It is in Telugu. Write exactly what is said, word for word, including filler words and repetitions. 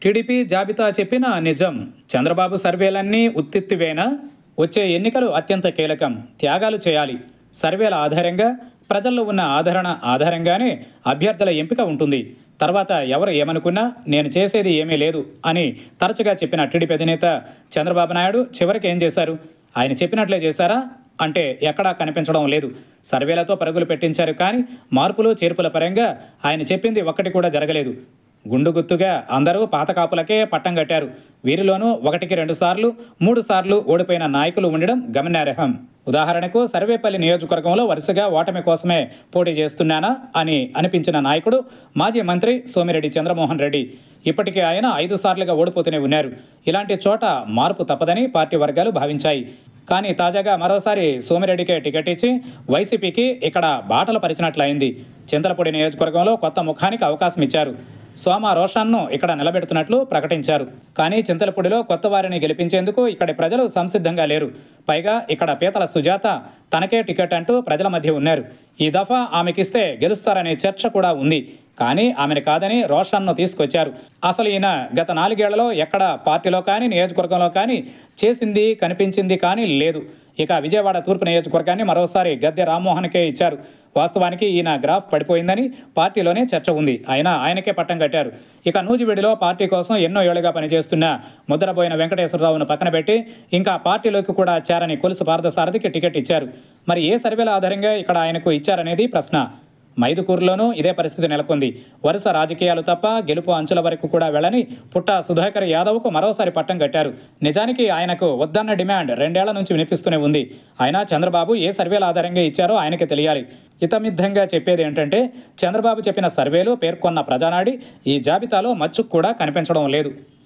టీడీపీ జాబితా చెప్పిన నిజం. చంద్రబాబు సర్వేలన్నీ ఉత్తిత్తివేనా? వచ్చే ఎన్నికలు అత్యంత కీలకం. త్యాగాలు చేయాలి. సర్వేల ఆధారంగా, ప్రజల్లో ఉన్న ఆదరణ ఆధారంగానే అభ్యర్థుల ఎంపిక ఉంటుంది. తర్వాత ఎవరు ఏమనుకున్నా నేను చేసేది ఏమీ లేదు అని తరచుగా చెప్పిన టీడీపీ అధినేత చంద్రబాబు నాయుడు చివరికి ఏం చేశారు? ఆయన చెప్పినట్లే చేశారా అంటే ఎక్కడా కనిపించడం లేదు. సర్వేలతో పరుగులు పెట్టించారు, కానీ మార్పులు చేర్పుల పరంగా ఆయన చెప్పింది ఒక్కటి కూడా జరగలేదు. గుండు గుత్తుగా అందరూ పాత కాపులకే పట్టం కట్టారు. వీరిలోనూ ఒకటికి రెండు సార్లు మూడు సార్లు ఓడిపోయిన నాయకులు ఉండడం గమనార్హం. ఉదాహరణకు సర్వేపల్లి నియోజకవర్గంలో వరుసగా ఓటమి కోసమే పోటీ చేస్తున్నానా అని అనిపించిన నాయకుడు మాజీ మంత్రి సోమిరెడ్డి చంద్రమోహన్ రెడ్డి. ఇప్పటికే ఆయన ఐదు సార్లుగా ఓడిపోతూనే ఉన్నారు. ఇలాంటి చోట మార్పు తప్పదని పార్టీ వర్గాలు భావించాయి. కానీ తాజాగా మరోసారి సోమిరెడ్డికే టికెట్ ఇచ్చి వైసీపీకి ఇక్కడ బాటలు పరిచినట్లయింది. చింతలపూడి నియోజకవర్గంలో కొత్త ముఖానికి అవకాశం ఇచ్చారు. సోమ రోషన్ను ఇక్కడ నిలబెడుతున్నట్లు ప్రకటించారు. కానీ చింతలపూడిలో కొత్త వారిని గెలిపించేందుకు ఇక్కడి ప్రజలు సంసిద్ధంగా లేరు. పైగా ఇక్కడ పీతల సుజాత తనకే టికెట్ అంటూ ప్రజల మధ్య ఉన్నారు. ఈ దఫా ఆమెకిస్తే గెలుస్తారనే చర్చ కూడా ఉంది. కానీ ఆమెను కాదని రోషన్ను తీసుకొచ్చారు. అసలు ఈయన గత నాలుగేళ్లలో ఎక్కడ పార్టీలో కానీ నియోజకవర్గంలో కానీ చేసింది కనిపించింది కానీ లేదు. ఇక విజయవాడ తూర్పు నియోజకవర్గాన్ని మరోసారి గద్దె రామ్మోహన్కే ఇచ్చారు. వాస్తవానికి ఈయన గ్రాఫ్ పడిపోయిందని పార్టీలోనే చర్చ ఉంది. అయినా ఆయనకే పట్టం కట్టారు. ఇక నూజివీడులో పార్టీ కోసం ఎన్నో ఏళ్లుగా పనిచేస్తున్న ముద్రబోయిన వెంకటేశ్వరరావును పక్కన పెట్టి ఇంకా పార్టీలోకి కూడా చేరని కొలుసు పార్థసారథికి టికెట్ ఇచ్చారు. మరి ఏ సర్వేల ఆధారంగా ఇక్కడ ఆయనకు ఇచ్చారనేది ప్రశ్న. మైదుకూరులోనూ ఇదే పరిస్థితి నెలకొంది. వరుస రాజకీయాలు తప్ప గెలుపు అంచుల వరకు కూడా వెళ్ళని పుట్టా సుధాకర్ యాదవ్కు మరోసారి పట్టం కట్టారు. నిజానికి ఆయనకు వద్దన్న డిమాండ్ రెండేళ్ల నుంచి వినిపిస్తూనే ఉంది. అయినా చంద్రబాబు ఏ సర్వేల ఆధారంగా ఇచ్చారో ఆయనకి తెలియాలి. ఇతమిద్ధంగా చెప్పేది ఏంటంటే చంద్రబాబు చెప్పిన సర్వేలు పేర్కొన్న ప్రజానాడి ఈ జాబితాలో మచ్చుకు కూడా కనిపించడం లేదు.